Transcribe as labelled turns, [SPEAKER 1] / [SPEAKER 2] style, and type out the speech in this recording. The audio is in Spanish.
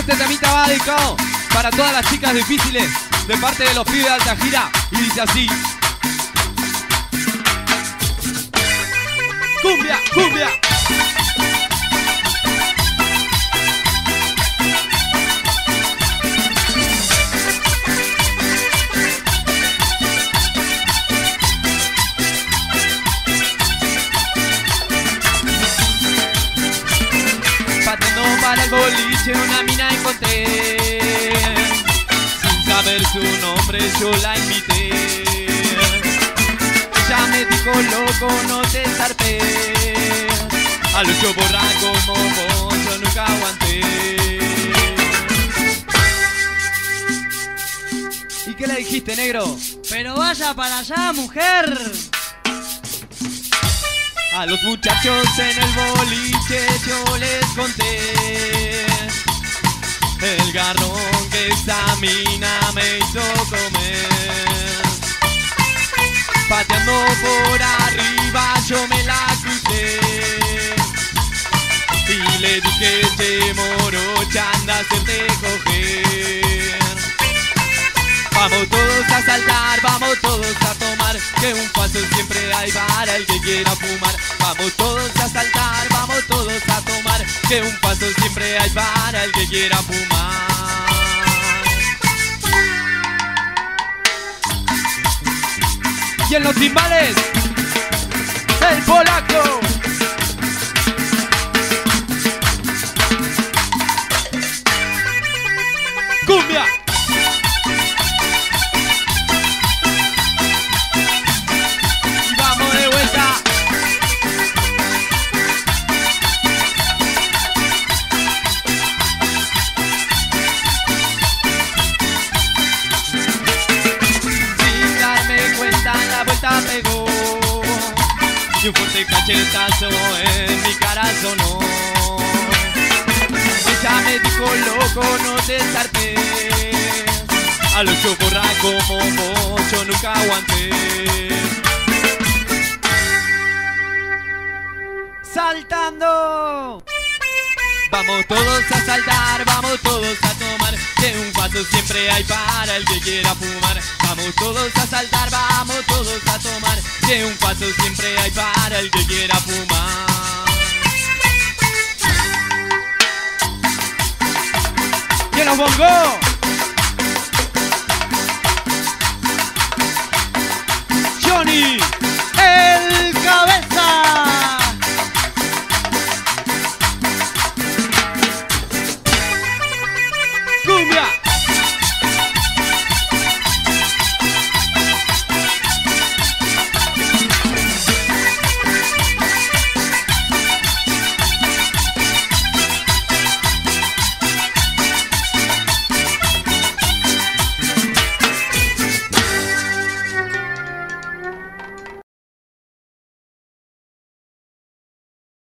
[SPEAKER 1] Este temita va dedicado para todas las chicas difíciles de parte de los pibes de Alta Gira y dice así: cumbia, cumbia. Pateando para el boliche una mina encontré, sin saber su nombre yo la invité. Ella me dijo loco no te zarpé, a los yo borraco como vos yo nunca aguanté. ¿Y qué le dijiste, negro?
[SPEAKER 2] Pero vaya para allá, mujer.
[SPEAKER 1] A los muchachos en el boliche yo les conté el garrón que esa mina me hizo comer. Pateando por arriba yo me la crucé y le dije: che morocha, anda a hacerte coger. Vamos todos a saltar, vamos todos a tomar, que un paso siempre hay para el que quiera fumar. Vamos todos a saltar, vamos todos a tomar, que un paso siempre hay para el que quiera fumar. Y en los timbales, el polaco. Cumbia. Pegó y un fuerte cachetazo en mi cara sonó. Ella me dijo loco no te zarpé, a los yo borraco como vos yo nunca aguanté.
[SPEAKER 2] Saltando.
[SPEAKER 1] Vamos todos a saltar, vamos todos a tomar, que un paso siempre hay para el que quiera fumar. Vamos todos a saltar, vamos todos a tomar, que un paso siempre hay para el que quiera fumar. ¿Quién nos bongó?